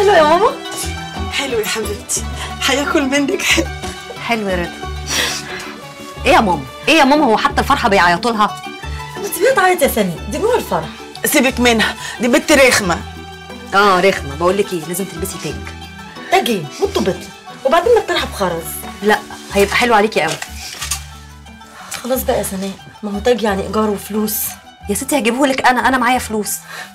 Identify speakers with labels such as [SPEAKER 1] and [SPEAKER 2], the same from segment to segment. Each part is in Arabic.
[SPEAKER 1] حلو يا ماما؟
[SPEAKER 2] حلو يا حبيبتي، هياكل منك حلو.
[SPEAKER 1] حلو يا رضا. ايه يا ماما؟ ايه يا ماما؟ هو حتى الفرحه بيعيطوا لها؟
[SPEAKER 3] ما تسيبيها تعيط يا سني، دي جوه الفرح.
[SPEAKER 2] سيبك منها، دي بنت رخمه.
[SPEAKER 1] رخمه. بقول لك ايه، لازم تلبسي تاج.
[SPEAKER 3] تاج ايه؟ مطه بطل، وبعدين ما الطرحه بخرز.
[SPEAKER 1] لا هيبقى حلو عليكي قوي.
[SPEAKER 3] خلاص بقى يا سناء، ما هو تاج يعني ايجار وفلوس.
[SPEAKER 1] يا ستي هجيبهولك انا معايا فلوس.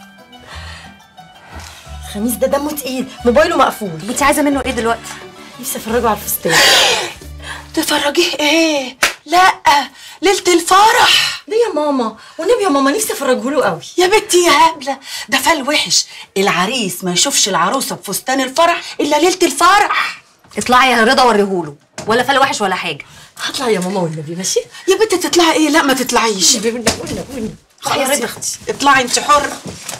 [SPEAKER 3] الخميس ده دمه تقيل، موبايله مقفول.
[SPEAKER 1] انت عايزه منه ايه دلوقتي؟
[SPEAKER 3] نفسي افرجه على الفستان.
[SPEAKER 2] تفرجيه ايه؟ لا، ليله الفرح.
[SPEAKER 3] ليه يا ماما؟ والنبي يا ماما نفسي افرجه له قوي.
[SPEAKER 2] يا بنتي يا هبله، ده فال وحش. العريس ما يشوفش العروسه بفستان الفرح الا ليله الفرح.
[SPEAKER 1] اطلعي يا رضا وريهوله، ولا فال وحش ولا حاجه.
[SPEAKER 3] هطلع يا ماما والنبي ماشي؟
[SPEAKER 2] يا بنتي تطلعي ايه؟ لا ما تطلعيش.
[SPEAKER 3] والنبي
[SPEAKER 2] خلاص يا اختي، اطلعي انت حره.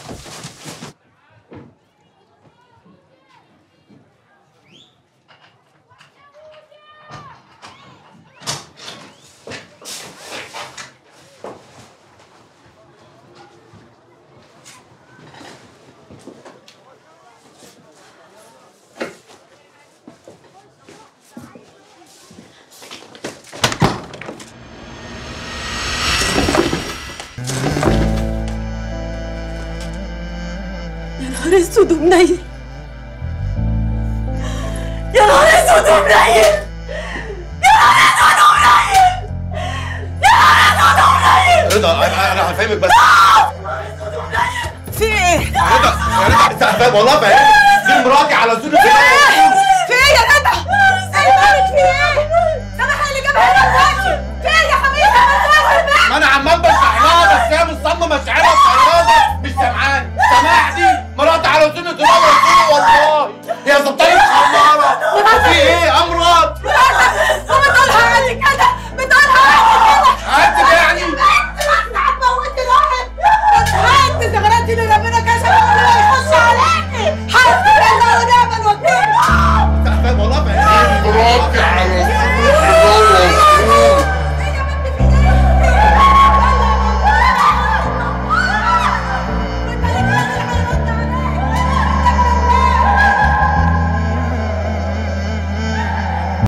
[SPEAKER 2] يا نهار اسود ومنيل، يا نهار اسود ومنيل، يا نهار اسود ومنيل، يا نهار اسود ومنيل.
[SPEAKER 4] رضا انا هفهمك بس.
[SPEAKER 2] في ايه؟
[SPEAKER 4] رضا انت فاهم والله فاهم. دي مراتي على زول.